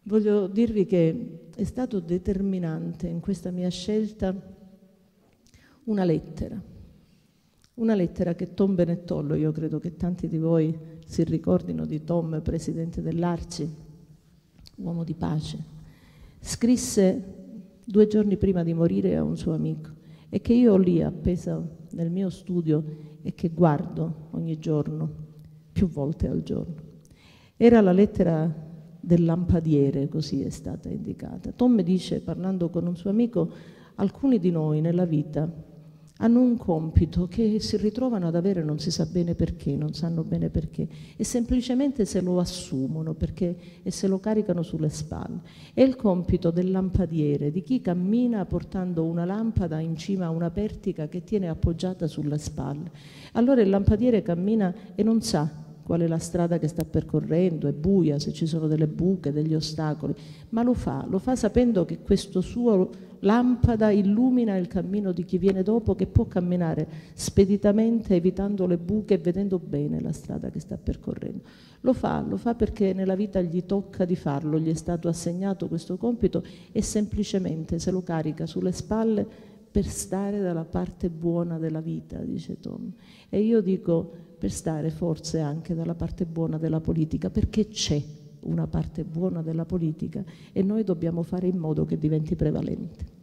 voglio dirvi che è stato determinante in questa mia scelta una lettera che Tom Benettollo, io credo che tanti di voi si ricordino di Tom, presidente dell'Arci, uomo di pace, scrisse 2 giorni prima di morire a un suo amico e che io ho lì appesa nel mio studio e che guardo ogni giorno, più volte al giorno. Era la lettera del lampadiere, così è stata indicata. Tom dice, parlando con un suo amico, alcuni di noi nella vita hanno un compito che si ritrovano ad avere, non si sa bene perché, non sanno bene perché, e semplicemente se lo assumono e se lo caricano sulle spalle. È il compito del lampadiere, di chi cammina portando una lampada in cima a una pertica che tiene appoggiata sulle spalle. Allora il lampadiere cammina e non sa qual è la strada che sta percorrendo, è buia, se ci sono delle buche, degli ostacoli, ma lo fa sapendo che questo suo lampada illumina il cammino di chi viene dopo, che può camminare speditamente evitando le buche e vedendo bene la strada che sta percorrendo. Lo fa perché nella vita gli tocca di farlo, gli è stato assegnato questo compito e semplicemente se lo carica sulle spalle per stare dalla parte buona della vita, dice Tom. E io dico per stare forse anche dalla parte buona della politica, perché c'è una parte buona della politica e noi dobbiamo fare in modo che diventi prevalente.